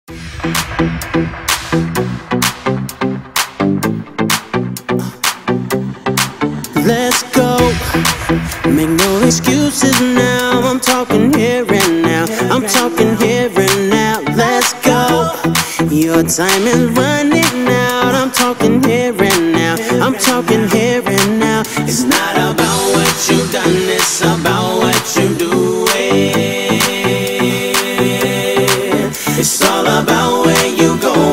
Let's go, make no excuses now. I'm talking here and now, I'm talking here and now. Let's go, your time is running out. I'm talking here and now, I'm talking here and now. It's not about what you've done, it's about what you're doing. It's all about where you go.